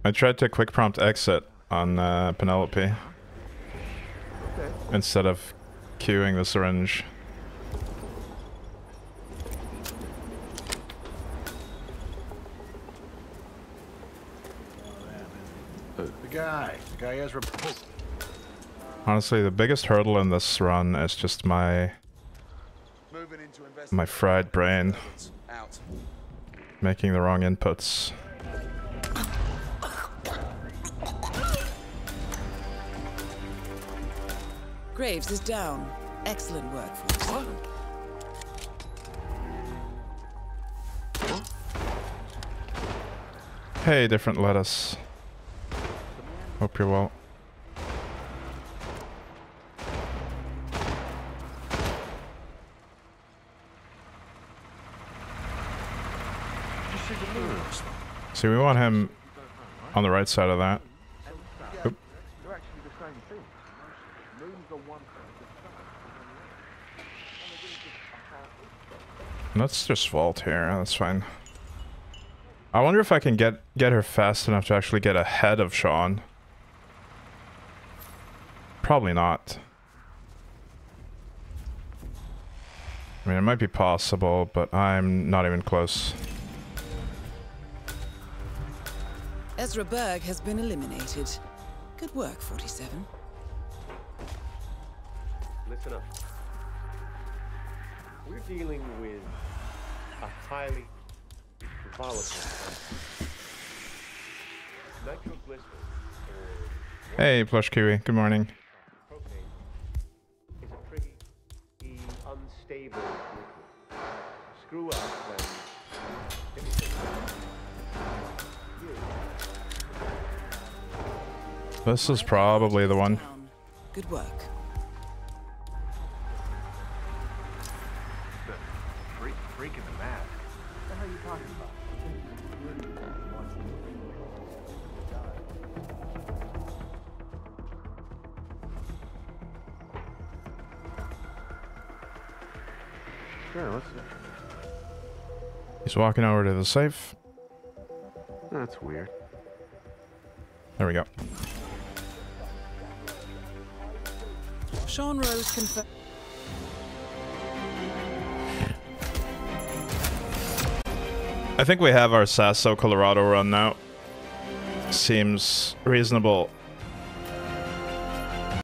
I tried to quick prompt exit on Penelope. Okay. Instead of queuing the syringe. The guy has Honestly, the biggest hurdle in this run is just my fried brain. Making the wrong inputs. Graves is down. Excellent work, Forrest. Hey, different lettuce. Hope you're well. See, we want him on the right side of that. Oop. Let's just vault here, that's fine. I wonder if I can get her fast enough to actually get ahead of Sean. Probably not. I mean, it might be possible, but I'm not even close. Ezra Berg has been eliminated. Good work, 47. Listen up. We're dealing with a highly volatile nitroglycerin. Hey, Plush Kiwi. Good morning. Propane is a pretty unstable liquid. Screw up and This is probably the one. Good work. freak in the mask. What the hell are you talking about? Sure, let's see. He's walking over to the safe. That's weird. There we go. Sean Rose confirmed. I think we have our Sasso Colorado run now. Seems reasonable.